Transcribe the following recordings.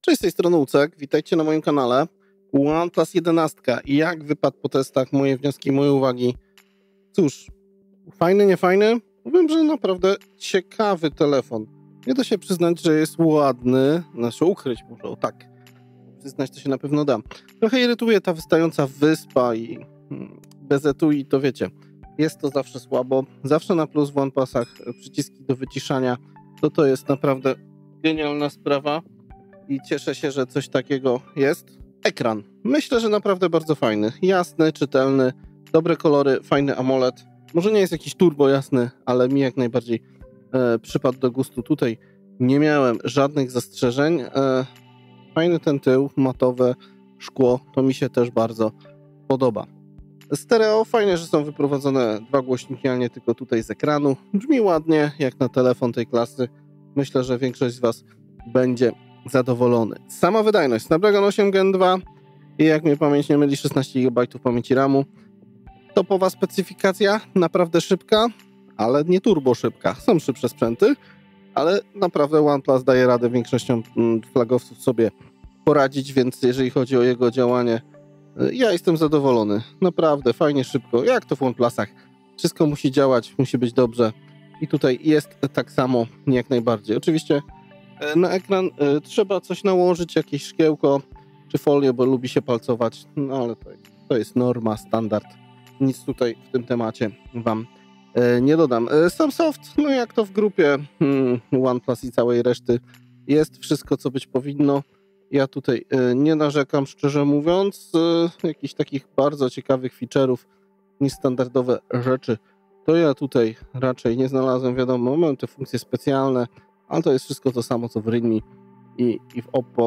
Cześć, z tej strony Ucek, witajcie na moim kanale. OnePlus 11. I jak wypadł po testach, moje wnioski, moje uwagi? Cóż, fajny, nie fajny? Powiem, że naprawdę ciekawy telefon. Nie da się przyznać, że jest ładny, znaczy ukryć może, o tak. Przyznać to się na pewno da. Trochę irytuje ta wystająca wyspa i bez etui, to wiecie, jest to zawsze słabo. Zawsze na plus w OnePlusach przyciski do wyciszania, to jest naprawdę genialna sprawa. I cieszę się, że coś takiego jest. Ekran. Myślę, że naprawdę bardzo fajny. Jasny, czytelny, dobre kolory, fajny AMOLED. Może nie jest jakiś turbo jasny, ale mi jak najbardziej przypadł do gustu. Tutaj nie miałem żadnych zastrzeżeń. Fajny ten tył, matowe szkło. To mi się też bardzo podoba. Stereo, fajnie, że są wyprowadzone dwa głośniki, a nie tylko tutaj z ekranu. Brzmi ładnie, jak na telefon tej klasy. Myślę, że większość z Was będzie zadowolony. Sama wydajność Snapdragon 8 Gen 2 i jak mnie pamięć nie myli 16 GB pamięci RAMu. Topowa specyfikacja, naprawdę szybka, ale nie turbo szybka. Są szybsze sprzęty, ale naprawdę OnePlus daje radę większością flagowców sobie poradzić, więc jeżeli chodzi o jego działanie, ja jestem zadowolony. Naprawdę fajnie, szybko, jak to w OnePlusach. Wszystko musi działać, musi być dobrze i tutaj jest tak samo jak najbardziej. Oczywiście na ekran trzeba coś nałożyć, jakieś szkiełko czy folię, bo lubi się palcować, no ale to jest norma, standard. Nic tutaj w tym temacie Wam nie dodam. Sam soft, no jak to w grupie OnePlus i całej reszty, jest wszystko, co być powinno. Ja tutaj nie narzekam, szczerze mówiąc. Jakichś takich bardzo ciekawych feature'ów niż standardowe rzeczy to ja tutaj raczej nie znalazłem. Wiadomo, mamy te funkcje specjalne, ale to jest wszystko to samo, co w Realme i w Oppo.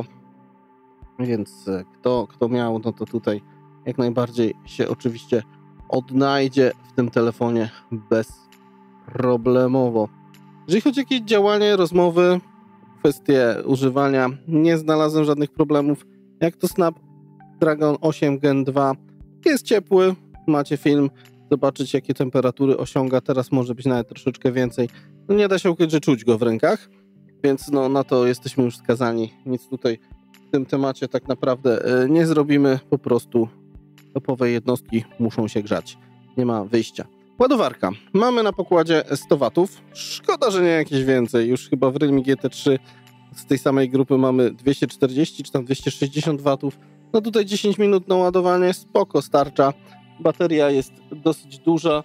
Więc kto miał, no to tutaj jak najbardziej się oczywiście odnajdzie w tym telefonie bezproblemowo. Jeżeli chodzi o jakieś działanie, rozmowy, kwestie używania, nie znalazłem żadnych problemów. Jak to Snapdragon 8 Gen 2 jest ciepły, macie film, zobaczyć jakie temperatury osiąga, teraz może być nawet troszeczkę więcej. No nie da się ukryć, że czuć go w rękach, więc no na to jesteśmy już skazani. Nic tutaj w tym temacie tak naprawdę nie zrobimy, po prostu topowe jednostki muszą się grzać. Nie ma wyjścia. Ładowarka. Mamy na pokładzie 100 W. Szkoda, że nie jakieś więcej. Już chyba w Realme GT3 z tej samej grupy mamy 240 czy tam 260 W. No tutaj 10 minut na ładowanie, spoko, starcza. Bateria jest dosyć duża.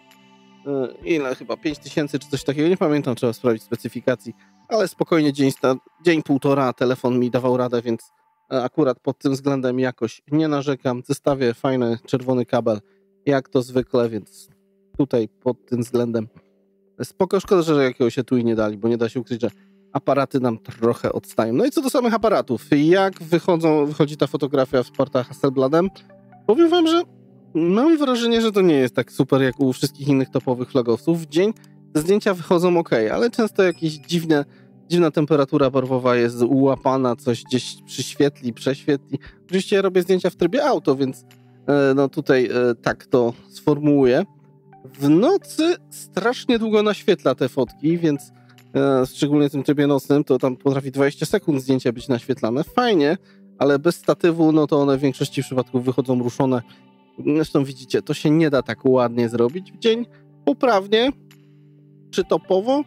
Ile? Chyba 5000 czy coś takiego. Nie pamiętam, trzeba sprawdzić specyfikacji. Ale spokojnie dzień, półtora telefon mi dawał radę, więc akurat pod tym względem jakoś nie narzekam. W zestawie fajny czerwony kabel, jak to zwykle, więc tutaj pod tym względem spoko. Szkoda, że jakiegoś etui nie dali, bo nie da się ukryć, że aparaty nam trochę odstają. No i co do samych aparatów, jak wychodzi ta fotografia wsparta Hasselbladem, powiem Wam, że mam wrażenie, że to nie jest tak super jak u wszystkich innych topowych flagowców. W dzień te zdjęcia wychodzą ok, ale często jakieś dziwna temperatura barwowa jest ułapana, coś gdzieś przyświetli, prześwietli. Oczywiście ja robię zdjęcia w trybie auto, więc no tutaj tak to sformułuję. W nocy strasznie długo naświetla te fotki, więc szczególnie w tym trybie nocnym to tam potrafi 20 sekund zdjęcia być naświetlane. Fajnie, ale bez statywu no to one w większości przypadków wychodzą ruszone. Zresztą widzicie, to się nie da tak ładnie zrobić w dzień. Poprawnie czy topowo?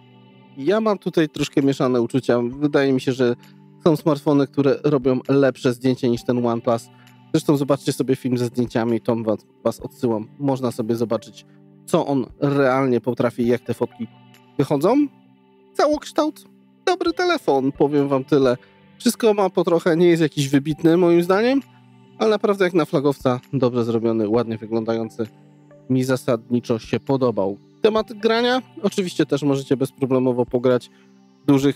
Ja mam tutaj troszkę mieszane uczucia. Wydaje mi się, że są smartfony, które robią lepsze zdjęcie niż ten OnePlus. Zresztą zobaczcie sobie film ze zdjęciami, to was odsyłam. Można sobie zobaczyć, co on realnie potrafi i jak te fotki wychodzą. Całokształt, dobry telefon, powiem wam tyle. Wszystko ma po trochę, nie jest jakiś wybitny moim zdaniem, ale naprawdę jak na flagowca, dobrze zrobiony, ładnie wyglądający. Mi zasadniczo się podobał. Temat grania? Oczywiście też możecie bezproblemowo pograć w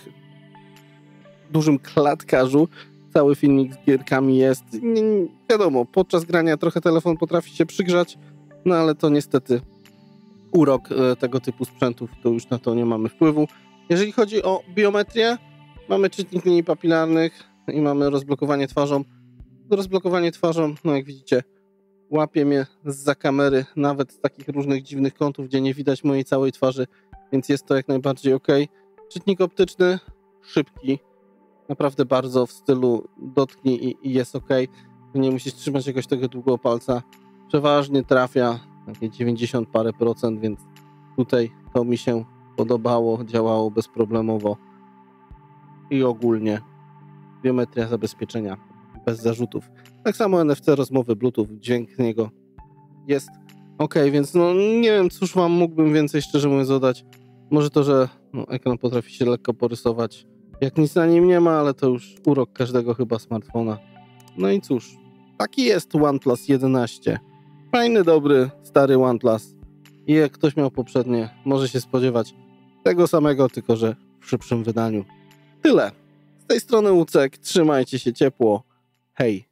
dużym klatkarzu. Cały filmik z gierkami jest. Wiadomo, podczas grania trochę telefon potrafi się przygrzać, no ale to niestety urok tego typu sprzętów, to już na to nie mamy wpływu. Jeżeli chodzi o biometrię, mamy czytnik linii papilarnych i mamy rozblokowanie twarzą. Rozblokowanie twarzą, no jak widzicie, łapie mnie zza kamery, nawet z takich różnych dziwnych kątów, gdzie nie widać mojej całej twarzy, więc jest to jak najbardziej ok. Czytnik optyczny, szybki, naprawdę bardzo w stylu dotknij i jest ok. Nie musisz trzymać jakoś tego długo palca. Przeważnie trafia takie 90 parę procent, więc tutaj to mi się podobało, działało bezproblemowo i ogólnie biometria zabezpieczenia bez zarzutów. Tak samo NFC, rozmowy Bluetooth, dźwięk z niego jest ok, więc no nie wiem, cóż wam mógłbym więcej szczerze mówiąc dodać. Może to, że ekran potrafi się lekko porysować, jak nic na nim nie ma, ale to już urok każdego chyba smartfona. No i cóż, taki jest OnePlus 11. Fajny, dobry, stary OnePlus. I jak ktoś miał poprzednie, może się spodziewać tego samego, tylko że w szybszym wydaniu. Tyle. Z tej strony Łucek, trzymajcie się ciepło. Hej!